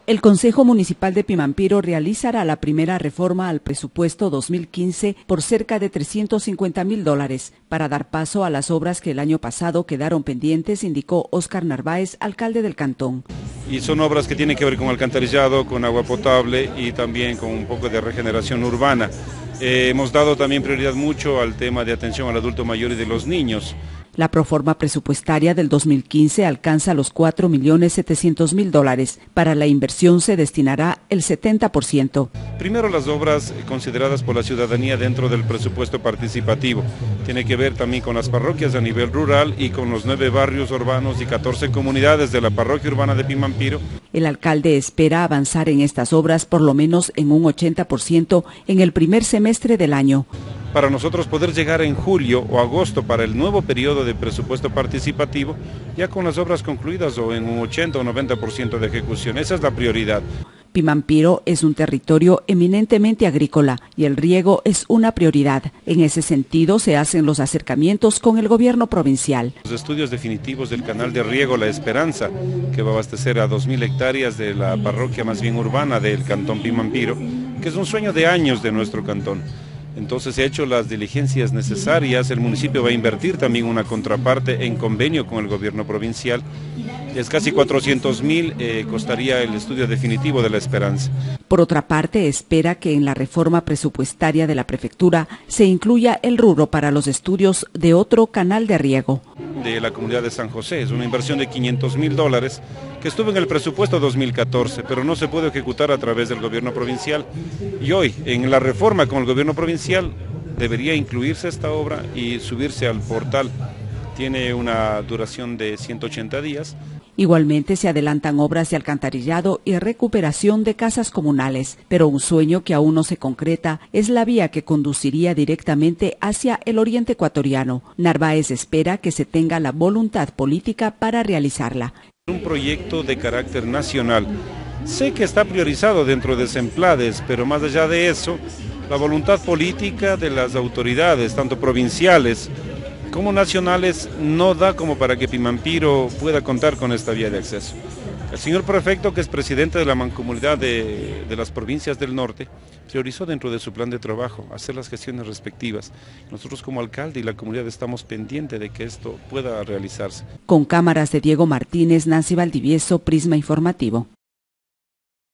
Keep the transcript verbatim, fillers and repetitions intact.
El Consejo Municipal de Pimampiro realizará la primera reforma al presupuesto dos mil quince por cerca de trescientos cincuenta mil dólares para dar paso a las obras que el año pasado quedaron pendientes, indicó Óscar Narváez, alcalde del cantón. Y son obras que tienen que ver con alcantarillado, con agua potable y también con un poco de regeneración urbana. Eh, hemos dado también prioridad mucho al tema de atención al adulto mayor y de los niños. La proforma presupuestaria del dos mil quince alcanza los cuatro millones setecientos mil dólares. Para la inversión se destinará el setenta por ciento. Primero, las obras consideradas por la ciudadanía dentro del presupuesto participativo. Tiene que ver también con las parroquias a nivel rural y con los nueve barrios urbanos y catorce comunidades de la parroquia urbana de Pimampiro. El alcalde espera avanzar en estas obras por lo menos en un ochenta por ciento en el primer semestre del año. Para nosotros poder llegar en julio o agosto para el nuevo periodo de presupuesto participativo, ya con las obras concluidas o en un ochenta o noventa por ciento de ejecución. Esa es la prioridad. Pimampiro es un territorio eminentemente agrícola y el riego es una prioridad. En ese sentido se hacen los acercamientos con el gobierno provincial. Los estudios definitivos del canal de riego La Esperanza, que va a abastecer a dos mil hectáreas de la parroquia más bien urbana del cantón Pimampiro, que es un sueño de años de nuestro cantón. Entonces se han hecho las diligencias necesarias, el municipio va a invertir también una contraparte en convenio con el gobierno provincial. Es casi cuatrocientos mil eh, costaría el estudio definitivo de La Esperanza. Por otra parte, espera que en la reforma presupuestaria de la prefectura se incluya el rubro para los estudios de otro canal de riego. De la comunidad de San José, es una inversión de quinientos mil dólares que estuvo en el presupuesto dos mil catorce, pero no se puede ejecutar a través del gobierno provincial. Y hoy, en la reforma con el gobierno provincial, debería incluirse esta obra y subirse al portal. Tiene una duración de ciento ochenta días. Igualmente se adelantan obras de alcantarillado y recuperación de casas comunales, pero un sueño que aún no se concreta es la vía que conduciría directamente hacia el oriente ecuatoriano. Narváez espera que se tenga la voluntad política para realizarla. Un proyecto de carácter nacional. Sé que está priorizado dentro de Semplades, pero más allá de eso, la voluntad política de las autoridades, tanto provinciales como nacionales, no da como para que Pimampiro pueda contar con esta vía de acceso. El señor prefecto, que es presidente de la mancomunidad de, de las provincias del norte, priorizó dentro de su plan de trabajo hacer las gestiones respectivas. Nosotros como alcalde y la comunidad estamos pendientes de que esto pueda realizarse. Con cámaras de Diego Martínez, Nancy Valdivieso, Prisma Informativo.